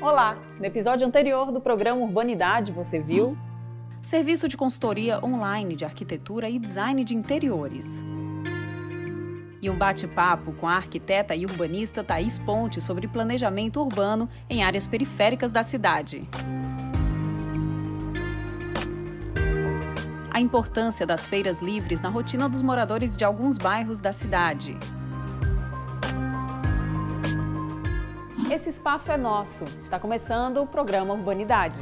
Olá! No episódio anterior do programa Urbanidade, você viu? Serviço de consultoria online de arquitetura e design de interiores. E um bate-papo com a arquiteta e urbanista Thaís Ponte sobre planejamento urbano em áreas periféricas da cidade. A importância das feiras livres na rotina dos moradores de alguns bairros da cidade. Esse espaço é nosso. Está começando o programa Urbanidade.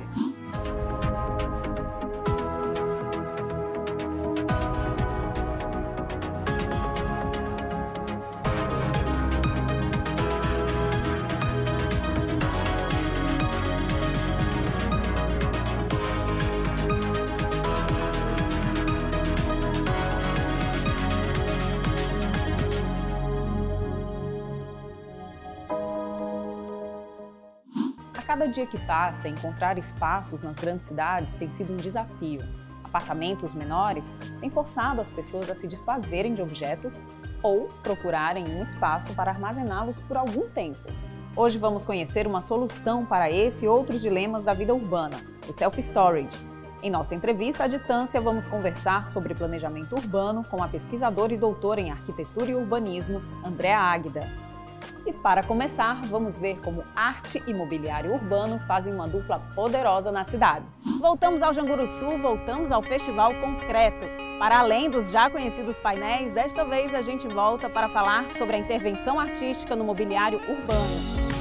Cada dia que passa, encontrar espaços nas grandes cidades tem sido um desafio. Apartamentos menores têm forçado as pessoas a se desfazerem de objetos ou procurarem um espaço para armazená-los por algum tempo. Hoje vamos conhecer uma solução para esse e outros dilemas da vida urbana, o self-storage. Em nossa entrevista à distância, vamos conversar sobre planejamento urbano com a pesquisadora e doutora em arquitetura e urbanismo, Andréa Águida. E para começar, vamos ver como arte e mobiliário urbano fazem uma dupla poderosa nas cidades. Voltamos ao Janguruçu, voltamos ao Festival Concreto. Para além dos já conhecidos painéis, desta vez a gente volta para falar sobre a intervenção artística no mobiliário urbano.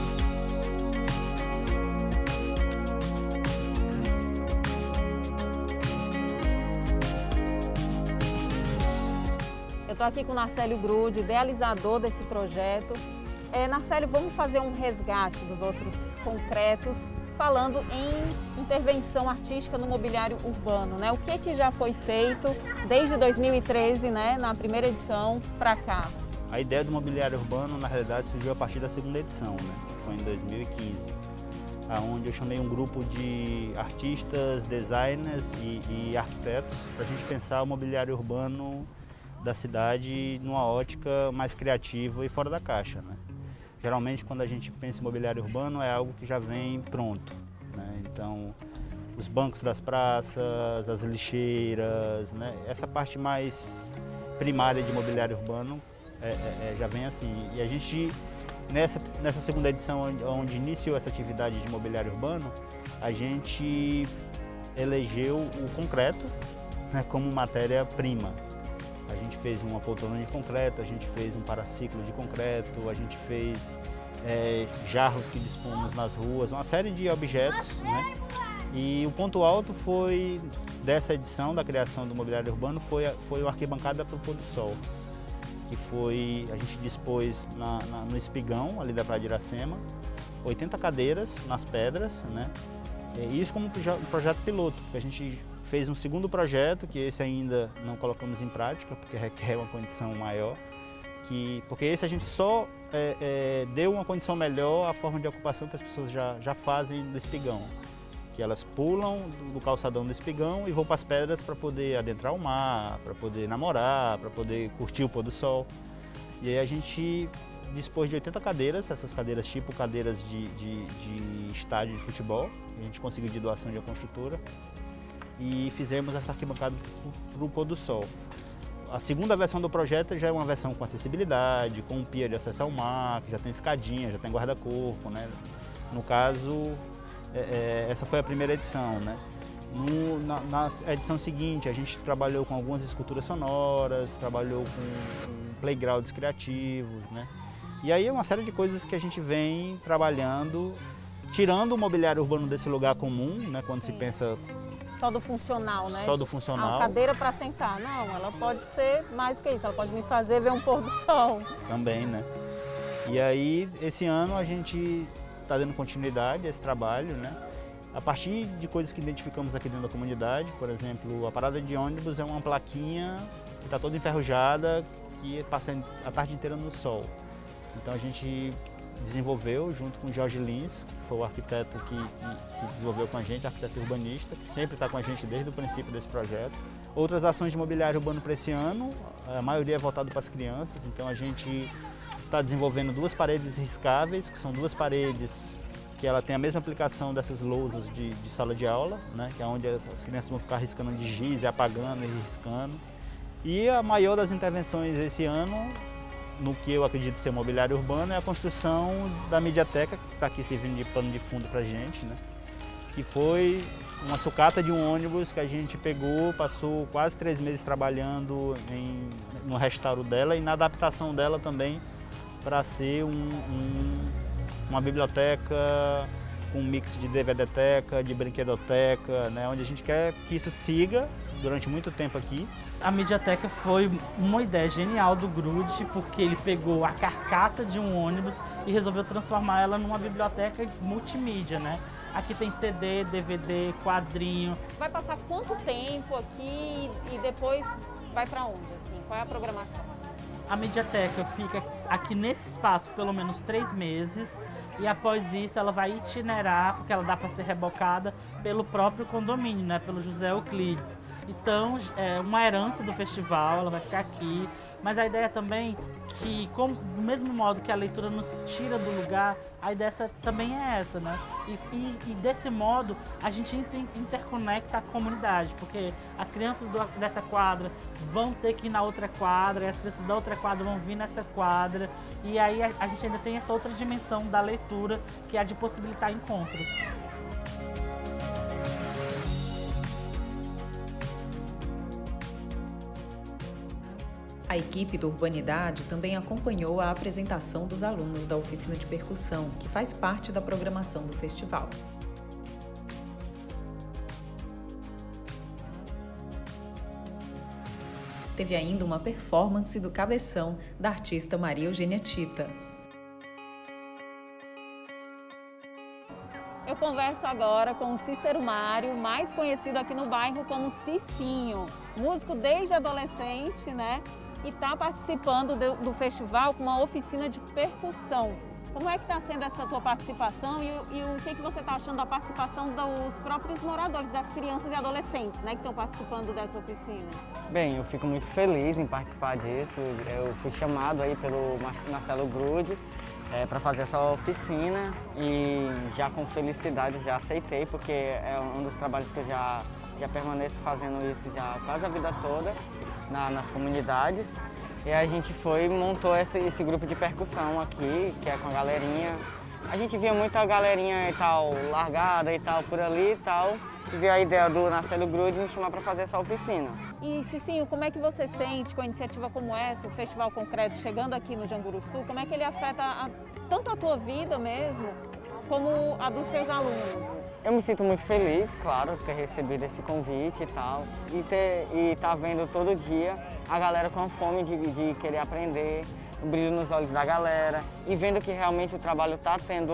Eu estou aqui com o Narcélio Grude, idealizador desse projeto. Narcélio, vamos fazer um resgate dos outros concretos, falando em intervenção artística no mobiliário urbano, né? O que já foi feito desde 2013, né, na primeira edição, para cá? A ideia do mobiliário urbano, na realidade, surgiu a partir da segunda edição, né? Foi em 2015, onde eu chamei um grupo de artistas, designers e arquitetos para a gente pensar o mobiliário urbano da cidade numa ótica mais criativa e fora da caixa, né? Geralmente, quando a gente pensa em mobiliário urbano, é algo que já vem pronto, né? Então, os bancos das praças, as lixeiras, né? Essa parte mais primária de mobiliário urbano já vem assim. E a gente, nessa segunda edição, onde iniciou essa atividade de mobiliário urbano, a gente elegeu o concreto, né, como matéria-prima. A gente fez uma poltrona de concreto, a gente fez um paraciclo de concreto, a gente fez jarros que dispomos nas ruas, uma série de objetos, né? E o ponto alto foi dessa edição da criação do mobiliário urbano foi o arquibancada para o pôr do sol, que foi, a gente dispôs no espigão ali da Praia de Iracema, 80 cadeiras nas pedras, né? E isso como um projeto piloto, porque a gente fez um segundo projeto, que esse ainda não colocamos em prática, porque requer uma condição maior, porque esse a gente só deu uma condição melhor à forma de ocupação que as pessoas já fazem no espigão, que elas pulam do calçadão do espigão e vão para as pedras para poder adentrar o mar, para poder namorar, para poder curtir o pôr do sol. E aí a gente dispôs de 80 cadeiras, essas cadeiras tipo cadeiras de estádio de futebol, que a gente conseguiu de doação de uma construtora, e fizemos essa arquibancada para o pôr do sol. A segunda versão do projeto já é uma versão com acessibilidade, com um pier de acesso ao mar, que já tem escadinha, já tem guarda-corpo, né? No caso, essa foi a primeira edição, né? Na edição seguinte, a gente trabalhou com algumas esculturas sonoras, trabalhou com playgrounds criativos, né? E aí é uma série de coisas que a gente vem trabalhando, tirando o mobiliário urbano desse lugar comum, né? Quando se pensa só do funcional, né? Só do funcional. Uma cadeira para sentar. Não, ela pode ser mais do que isso, ela pode me fazer ver um pôr do sol. Também, né? E aí, esse ano a gente está dando continuidade a esse trabalho, né? A partir de coisas que identificamos aqui dentro da comunidade, por exemplo, a parada de ônibus é uma plaquinha que está toda enferrujada, que passa a tarde inteira no sol. Então a gente desenvolveu junto com o Jorge Lins, que foi o arquiteto que desenvolveu com a gente, arquiteto urbanista, que sempre está com a gente desde o princípio desse projeto. Outras ações de mobiliário urbano para esse ano, a maioria é voltada para as crianças, então a gente está desenvolvendo 2 paredes riscáveis, que são 2 paredes que ela tem a mesma aplicação dessas lousas de sala de aula, né, que é onde as crianças vão ficar riscando de giz, apagando e riscando. E a maior das intervenções esse ano, no que eu acredito ser mobiliário urbano, é a construção da mediateca, que está aqui servindo de pano de fundo para a gente, né, que foi uma sucata de um ônibus que a gente pegou, passou quase 3 meses trabalhando no restauro dela e na adaptação dela também para ser uma biblioteca com um mix de DVDteca, de brinquedoteca, né, onde a gente quer que isso siga durante muito tempo aqui. A mediateca foi uma ideia genial do Grude, porque ele pegou a carcaça de um ônibus e resolveu transformar ela numa biblioteca multimídia, né? Aqui tem CD, DVD, quadrinho. Vai passar quanto tempo aqui e depois vai para onde, assim? Qual é a programação? A mediateca fica aqui nesse espaço pelo menos 3 meses e após isso ela vai itinerar, porque ela dá para ser rebocada pelo próprio condomínio, né? Pelo José Euclides. Então, é uma herança do festival, ela vai ficar aqui. Mas a ideia também que, do mesmo modo que a leitura nos tira do lugar, a ideia também é essa, né? E desse modo, a gente interconecta a comunidade, porque as crianças dessa quadra vão ter que ir na outra quadra, e as crianças da outra quadra vão vir nessa quadra. E aí a gente ainda tem essa outra dimensão da leitura, que é a de possibilitar encontros. A equipe do Urbanidade também acompanhou a apresentação dos alunos da oficina de percussão, que faz parte da programação do festival. Teve ainda uma performance do Cabeção, da artista Maria Eugênia Tita. Eu converso agora com o Cícero Mário, mais conhecido aqui no bairro como Cicinho, músico desde adolescente, né? E está participando do festival com uma oficina de percussão. Como é que está sendo essa tua participação e o que você está achando da participação dos próprios moradores, das crianças e adolescentes, né, que estão participando dessa oficina? Bem, eu fico muito feliz em participar disso. Eu fui chamado aí pelo Marcelo Grude para fazer essa oficina e já com felicidade já aceitei, porque é um dos trabalhos que eu já permaneço fazendo isso já quase a vida toda nas comunidades. E a gente montou esse grupo de percussão aqui, que é com a galerinha. A gente via muita galerinha e tal, largada e tal, por ali e tal. E veio a ideia do Marcelo Grude me chamar para fazer essa oficina. E Cicinho, como é que você sente com a iniciativa como essa, o Festival Concreto chegando aqui no Janguruçu, como é que ele afeta tanto a tua vida mesmo, como a dos seus alunos? Eu me sinto muito feliz, claro, ter recebido esse convite e tal, e tá vendo todo dia a galera com fome de querer aprender, o brilho nos olhos da galera, e vendo que realmente o trabalho está tendo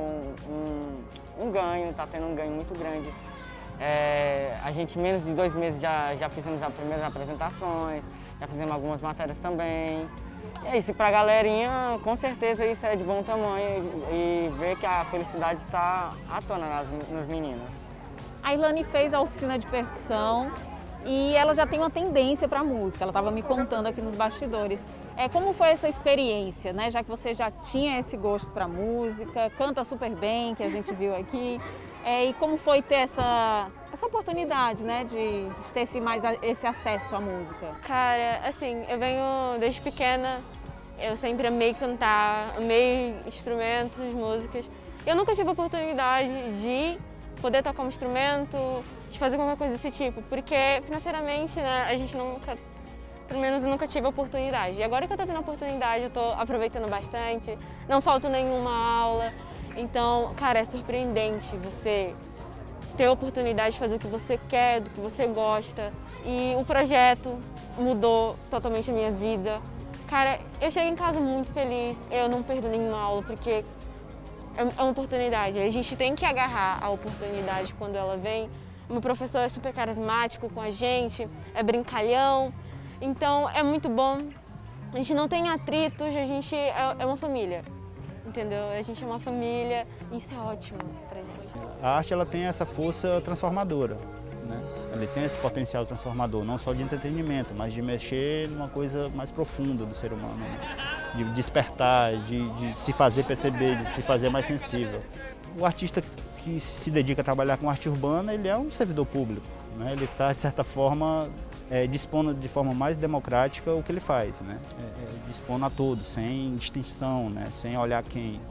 um ganho, está tendo um ganho muito grande. A gente, em menos de 2 meses, já fizemos as primeiras apresentações, já fizemos algumas matérias também. E é isso, para a galerinha, com certeza isso é de bom tamanho e ver que a felicidade está à tona nas meninas. A Ilane fez a oficina de percussão e ela já tem uma tendência para a música, ela estava me contando aqui nos bastidores. Como foi essa experiência, né? Já que você já tinha esse gosto para música, canta super bem, que a gente viu aqui. E como foi ter essa oportunidade, né, de ter esse acesso à música? Cara, assim, eu venho desde pequena, eu sempre amei cantar, amei instrumentos, músicas. Eu nunca tive a oportunidade de poder tocar um instrumento, de fazer qualquer coisa desse tipo, porque financeiramente, né, a gente nunca, pelo menos eu nunca tive a oportunidade. E agora que eu tô tendo a oportunidade, eu tô aproveitando bastante, não falta nenhuma aula. Então, cara, é surpreendente você ter a oportunidade de fazer o que você quer, do que você gosta. E o projeto mudou totalmente a minha vida. Cara, eu chego em casa muito feliz, eu não perdo nenhuma aula, porque é uma oportunidade. A gente tem que agarrar a oportunidade quando ela vem. O meu professor é super carismático com a gente, é brincalhão. Então, é muito bom. A gente não tem atritos, a gente é uma família. Entendeu? A gente é uma família e isso é ótimo pra gente. A arte ela tem essa força transformadora, né? Ela tem esse potencial transformador, não só de entretenimento, mas de mexer numa coisa mais profunda do ser humano, né? De despertar, de se fazer perceber, de se fazer mais sensível. o artista que se dedica a trabalhar com arte urbana, ele é um servidor público, né? Ele está, de certa forma, dispondo de forma mais democrática o que ele faz, né? Dispondo a todos, sem distinção, né? Sem olhar quem.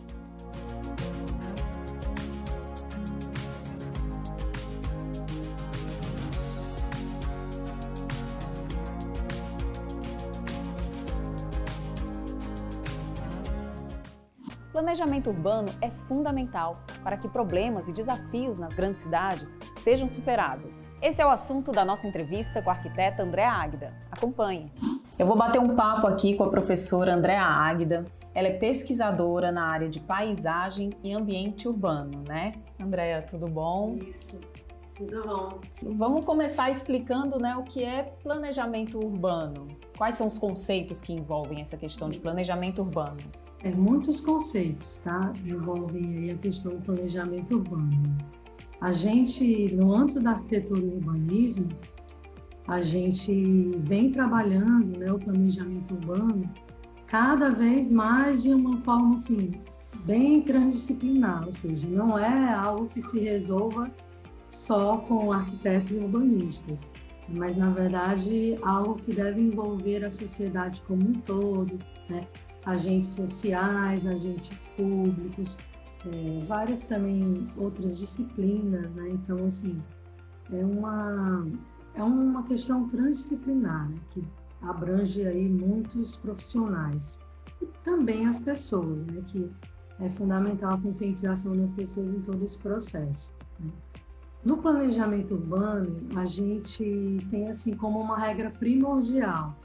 Planejamento urbano é fundamental para que problemas e desafios nas grandes cidades sejam superados. Esse é o assunto da nossa entrevista com a arquiteta Andréa Águida. Acompanhe. Eu vou bater um papo aqui com a professora Andréa Águida. Ela é pesquisadora na área de paisagem e ambiente urbano, né? Andréa, tudo bom? Isso, tudo bom. Vamos começar explicando, né, o que é planejamento urbano. Quais são os conceitos que envolvem essa questão de planejamento urbano? Muitos conceitos, tá? Envolvem aí a questão do planejamento urbano. A gente, no âmbito da arquitetura e urbanismo, a gente vem trabalhando, né, o planejamento urbano cada vez mais de uma forma assim, bem transdisciplinar, ou seja, não é algo que se resolva só com arquitetos e urbanistas, mas na verdade algo que deve envolver a sociedade como um todo, né? Agentes sociais, agentes públicos, várias também outras disciplinas, né? Então, assim, é uma questão transdisciplinar, né? Que abrange aí muitos profissionais e também as pessoas, né? Que é fundamental a conscientização das pessoas em todo esse processo, né? No planejamento urbano, a gente tem assim como uma regra primordial.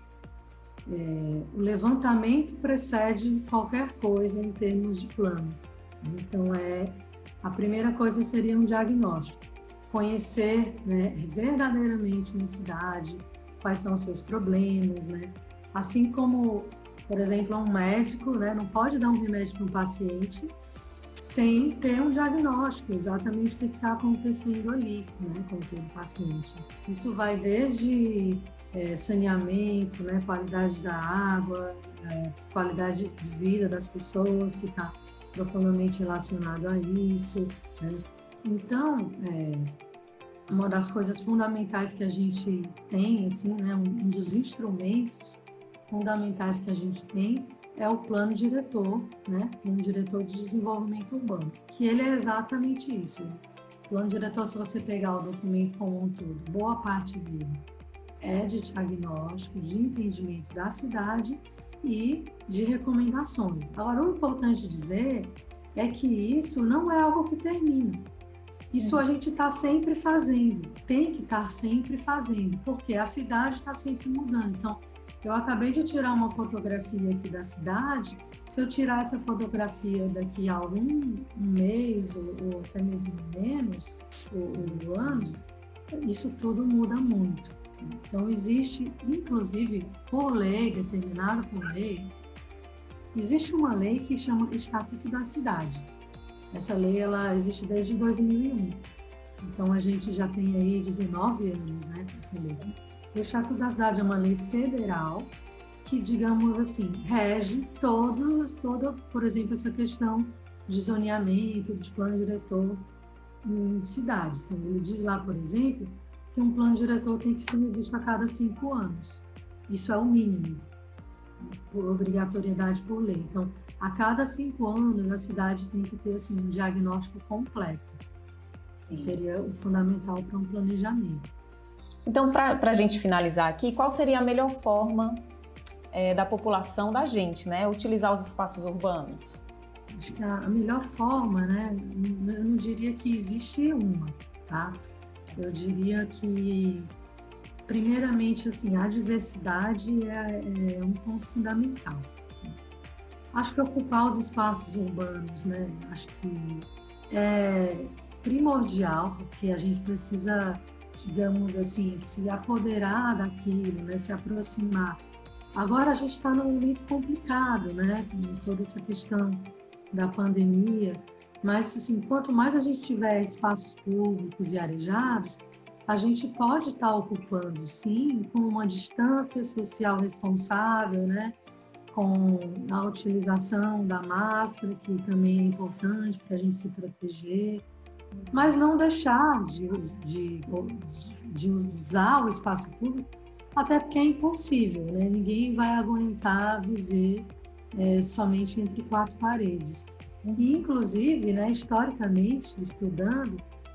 O levantamento precede qualquer coisa em termos de plano. Então, a primeira coisa seria um diagnóstico. Conhecer, né, verdadeiramente uma cidade, quais são os seus problemas, né? Assim como, por exemplo, um médico, né, não pode dar um remédio para um paciente sem ter um diagnóstico, exatamente o que está acontecendo ali, né, com aquele paciente. Isso vai desde saneamento, né, qualidade da água, qualidade de vida das pessoas, que está profundamente relacionado a isso, né? Então, uma das coisas fundamentais que a gente tem, assim, né, um dos instrumentos fundamentais que a gente tem é o plano diretor, né, plano diretor de desenvolvimento urbano, que ele é exatamente isso. O plano diretor, se você pegar o documento como um todo, boa parte dele é de diagnóstico, de entendimento da cidade e de recomendações. Agora, o importante dizer é que isso não é algo que termina. Isso a gente está sempre fazendo, tem que estar sempre fazendo, porque a cidade está sempre mudando. Então, eu acabei de tirar uma fotografia aqui da cidade, se eu tirar essa fotografia daqui a algum mês ou até mesmo menos, ou anos, isso tudo muda muito. Então, existe, inclusive, por lei, determinada por lei, existe uma lei que chama Estatuto da Cidade. Essa lei, ela existe desde 2001. Então, a gente já tem aí 19 anos, né, essa lei. O Estatuto da Cidade é uma lei federal que, digamos assim, rege toda, por exemplo, essa questão de zoneamento, de plano diretor em cidades. Então, ele diz lá, por exemplo, que um plano diretor tem que ser revisto a cada 5 anos. Isso é o mínimo, por obrigatoriedade por lei. Então, a cada 5 anos, a cidade tem que ter assim, um diagnóstico completo, que seria o fundamental para um planejamento. Então, para a gente finalizar aqui, qual seria a melhor forma da população, da gente, né, utilizar os espaços urbanos? Acho que a melhor forma, né, eu não diria que existe uma, tá? Eu diria que, primeiramente, assim, a diversidade é um ponto fundamental. Acho que ocupar os espaços urbanos, né, acho que é primordial, porque a gente precisa, digamos assim, se apoderar daquilo, né, se aproximar. Agora a gente está num momento complicado, né, com toda essa questão da pandemia, mas assim, quanto mais a gente tiver espaços públicos e arejados, a gente pode estar ocupando, sim, com uma distância social responsável, né, com a utilização da máscara, que também é importante para a gente se proteger, mas não deixar de usar o espaço público, até porque é impossível, né? Ninguém vai aguentar viver somente entre quatro paredes. E, inclusive, né, historicamente, estudando,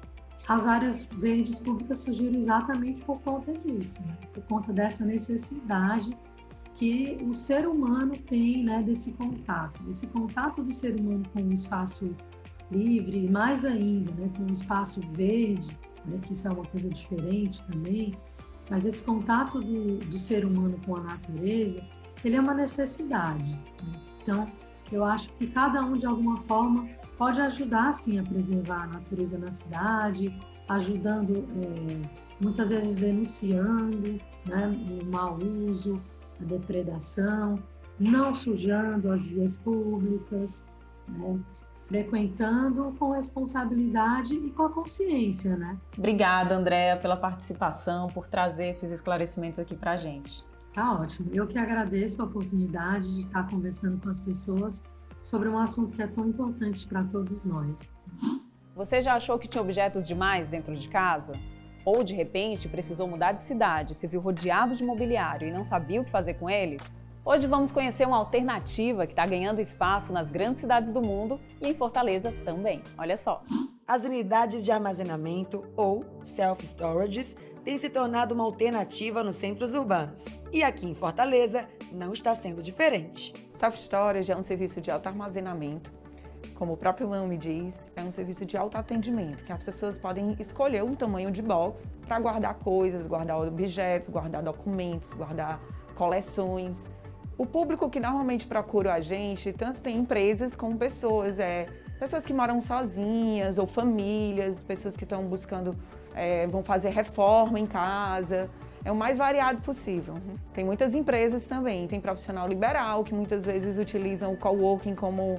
as áreas verdes públicas surgiram exatamente por conta disso, né? Por conta dessa necessidade que o ser humano tem, né, desse contato. Esse contato do ser humano com o espaço livre, e mais ainda, né, com o espaço verde, né, que isso é uma coisa diferente também, mas esse contato do ser humano com a natureza, ele é uma necessidade, né? Então, eu acho que cada um, de alguma forma, pode ajudar, sim, a preservar a natureza na cidade, ajudando, muitas vezes denunciando, né, o mau uso, a depredação, não sujando as vias públicas, né, frequentando com responsabilidade e com a consciência, né? Obrigada, Andréa, pela participação, por trazer esses esclarecimentos aqui para a gente. Tá ótimo. Eu que agradeço a oportunidade de estar conversando com as pessoas sobre um assunto que é tão importante para todos nós. Você já achou que tinha objetos demais dentro de casa? Ou, de repente, precisou mudar de cidade, se viu rodeado de mobiliário e não sabia o que fazer com eles? Hoje vamos conhecer uma alternativa que está ganhando espaço nas grandes cidades do mundo e em Fortaleza também. Olha só. As unidades de armazenamento, ou self-storages, têm se tornado uma alternativa nos centros urbanos. E aqui em Fortaleza não está sendo diferente. Self-storage é um serviço de auto-armazenamento. Como o próprio nome diz, é um serviço de autoatendimento, que as pessoas podem escolher um tamanho de box para guardar coisas, guardar objetos, guardar documentos, guardar coleções. O público que normalmente procura a gente, tanto tem empresas como pessoas, pessoas que moram sozinhas ou famílias, pessoas que estão buscando, vão fazer reforma em casa. É o mais variado possível. Tem muitas empresas também, tem profissional liberal que muitas vezes utilizam o coworking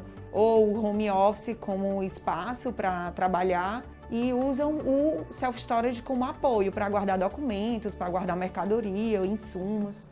ou o home office como espaço para trabalhar e usam o self-storage como apoio para guardar documentos, para guardar mercadoria ou insumos.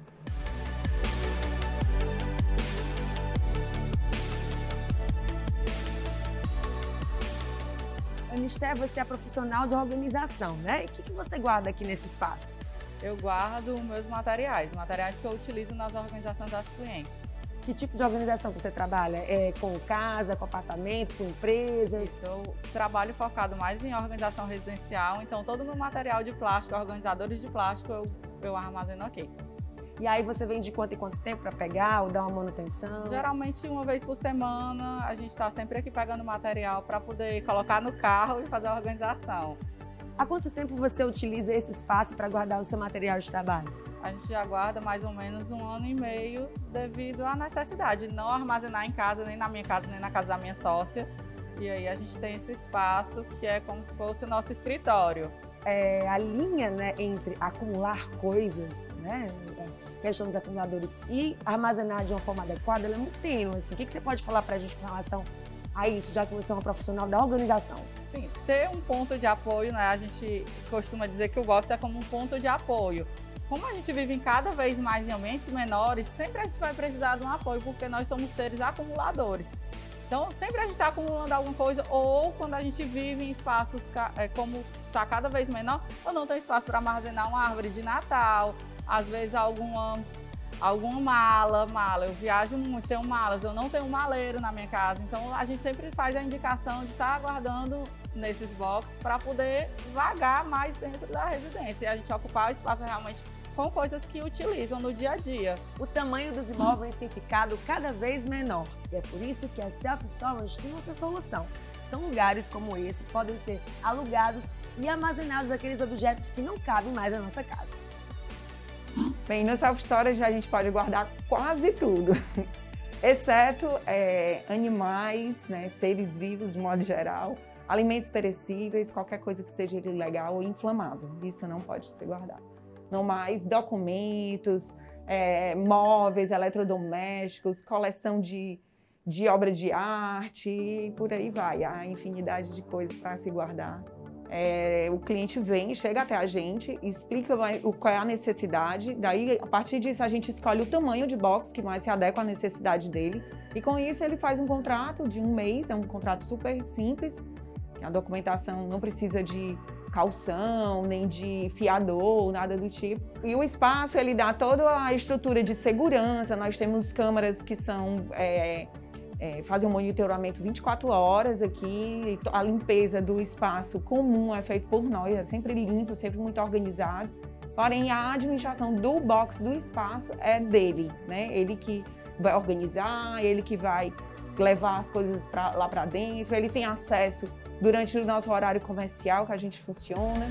Anisté, você é profissional de organização, né? E o que você guarda aqui nesse espaço? Eu guardo meus materiais que eu utilizo nas organizações das clientes. Que tipo de organização você trabalha? É com casa, com apartamento, com empresas? Isso, eu trabalho focado mais em organização residencial, então todo o meu material de plástico, organizadores de plástico, eu armazeno aqui. E aí você vem de quanto em quanto tempo para pegar ou dar uma manutenção? Geralmente uma vez por semana, a gente está sempre aqui pegando material para poder colocar no carro e fazer a organização. Há quanto tempo você utiliza esse espaço para guardar o seu material de trabalho? A gente já guarda mais ou menos 1 ano e meio devido à necessidade de não armazenar em casa, nem na minha casa, nem na casa da minha sócia. E aí a gente tem esse espaço que é como se fosse o nosso escritório. A linha, né, entre acumular coisas, né, a questão dos acumuladores e armazenar de uma forma adequada, ela é muito tênue. Assim. O que você pode falar para a gente com relação a isso, já que você é uma profissional da organização? Sim, ter um ponto de apoio, né? A gente costuma dizer que o box é como um ponto de apoio. Como a gente vive em cada vez mais em ambientes menores, sempre a gente vai precisar de um apoio, porque nós somos seres acumuladores. Então, sempre a gente está acumulando alguma coisa, ou quando a gente vive em espaços como está cada vez menor, eu não tenho espaço para armazenar uma árvore de Natal, às vezes alguma mala. Eu viajo muito, tenho malas, eu não tenho um maleiro na minha casa. Então, a gente sempre faz a indicação de estar guardando nesses boxes para poder vagar mais dentro da residência e a gente ocupar o espaço realmente com coisas que utilizam no dia a dia. O tamanho dos imóveis tem ficado cada vez menor e é por isso que a self-storage tem essa solução. São lugares como esse que podem ser alugados e armazenados aqueles objetos que não cabem mais na nossa casa. Bem, no self-storage a gente pode guardar quase tudo, exceto animais, né, seres vivos de modo geral, alimentos perecíveis, qualquer coisa que seja ilegal ou inflamável. Isso não pode ser guardado. Não mais documentos, móveis, eletrodomésticos, coleção de obra de arte, e por aí vai. Há infinidade de coisas para se guardar. O cliente vem, chega até a gente, explica qual é a necessidade, daí a partir disso a gente escolhe o tamanho de box que mais se adequa à necessidade dele e com isso ele faz um contrato de 1 mês, é um contrato super simples, a documentação não precisa de calção, nem de fiador, nada do tipo. E o espaço ele dá toda a estrutura de segurança, nós temos câmeras que são... fazem um monitoramento 24 horas aqui, a limpeza do espaço comum é feita por nós, é sempre limpo, sempre muito organizado. Porém, a administração do box, do espaço, é dele, né? Ele que vai organizar, ele que vai levar as coisas lá para dentro, ele tem acesso durante o nosso horário comercial que a gente funciona.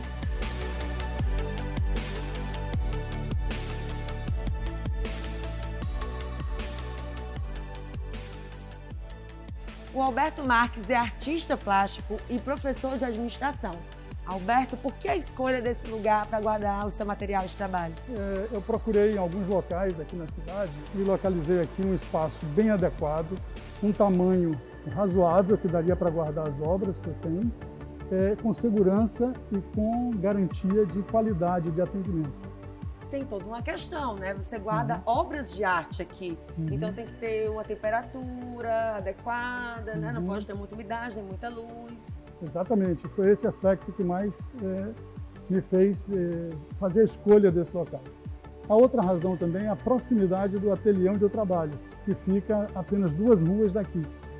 O Alberto Marques é artista plástico e professor de administração. Alberto, por que a escolha desse lugar para guardar o seu material de trabalho? Eu procurei em alguns locais aqui na cidade e localizei aqui um espaço bem adequado, um tamanho razoável que daria para guardar as obras que eu tenho, com segurança e com garantia de qualidade de atendimento. Tem toda uma questão, né? Você guarda obras de arte aqui, então tem que ter uma temperatura adequada, né? Não pode ter muita umidade, nem muita luz. Exatamente, foi esse aspecto que mais me fez fazer a escolha desse local. A outra razão também é a proximidade do ateliê onde eu trabalho, que fica apenas 2 ruas daqui.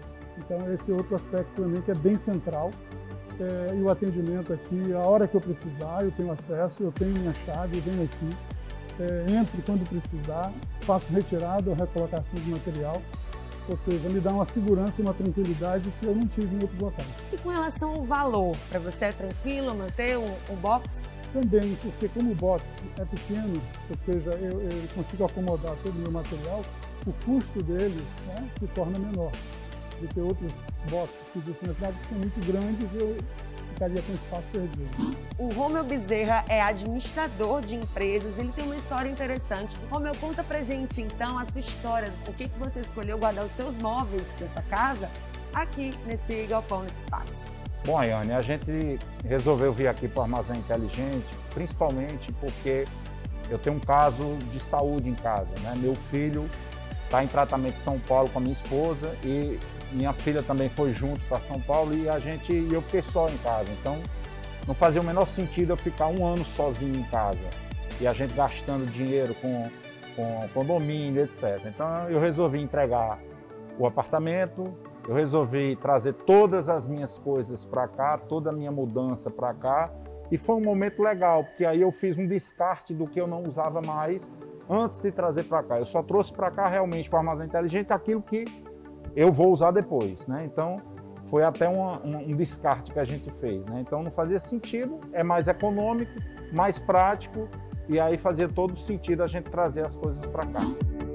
Então esse é outro aspecto também que é bem central. E o atendimento aqui, a hora que eu precisar, eu tenho acesso, eu tenho minha chave, venho aqui. Entro quando precisar, faço retirada ou recolocação de material, ou seja, me dá uma segurança e uma tranquilidade que eu não tive em outros locais. E com relação ao valor, para você é tranquilo manter um box? Também, porque como o box é pequeno, ou seja, eu consigo acomodar todo o meu material, o custo dele, né, se torna menor do que outros boxes que existem na cidade, que são muito grandes e eu ficaria com espaço perdido. O Romeu Bezerra é administrador de empresas, ele tem uma história interessante. Romeu, conta pra gente então a sua história, por que você escolheu guardar os seus móveis dessa casa aqui nesse galpão, nesse espaço? Bom, Ayane, a gente resolveu vir aqui para o Armazém Inteligente, principalmente porque eu tenho um caso de saúde em casa, né? Meu filho está em tratamento em São Paulo com a minha esposa e minha filha também foi junto para São Paulo e eu fiquei só em casa. Então, não fazia o menor sentido eu ficar 1 ano sozinho em casa e a gente gastando dinheiro com condomínio, etc. Então, eu resolvi entregar o apartamento, eu resolvi trazer todas as minhas coisas para cá, toda a minha mudança para cá e foi um momento legal, porque aí eu fiz um descarte do que eu não usava mais antes de trazer para cá. Eu só trouxe para cá realmente para o Armazém Inteligente aquilo que eu vou usar depois, né? Então, foi até um descarte que a gente fez, né? Então, não fazia sentido, é mais econômico, mais prático, e aí fazia todo sentido a gente trazer as coisas para cá.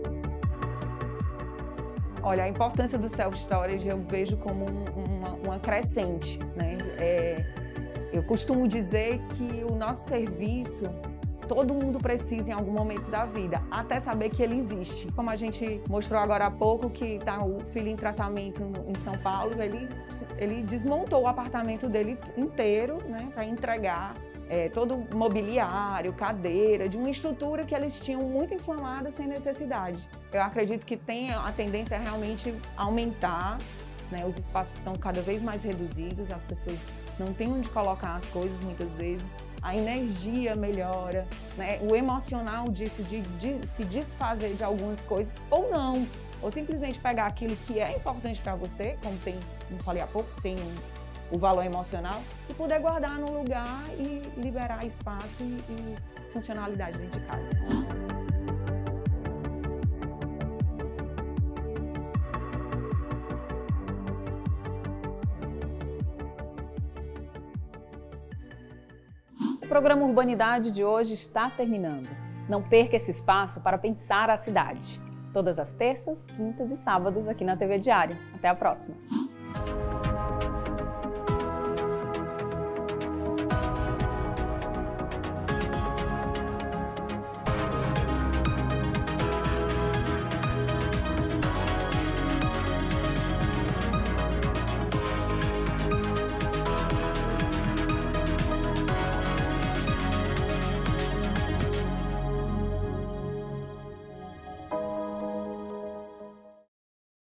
Olha, a importância do self-storage eu vejo como uma crescente, né? Eu costumo dizer que o nosso serviço todo mundo precisa em algum momento da vida, até saber que ele existe. Como a gente mostrou agora há pouco, que está o filho em tratamento em São Paulo, ele desmontou o apartamento dele inteiro, né, para entregar todo o mobiliário, cadeira, de uma estrutura que eles tinham muito inflamada sem necessidade. Eu acredito que tem a tendência a realmente aumentar, né, os espaços estão cada vez mais reduzidos, as pessoas não têm onde colocar as coisas muitas vezes. A energia melhora, né? O emocional disso, de se desfazer de algumas coisas, ou não, ou simplesmente pegar aquilo que é importante para você, como tem, como falei há pouco, tem o valor emocional, e poder guardar num lugar e liberar espaço e funcionalidade dentro de casa. O programa Urbanidade de hoje está terminando. Não perca esse espaço para pensar a cidade. Todas as terças, quintas e sábados aqui na TV Diário. Até a próxima!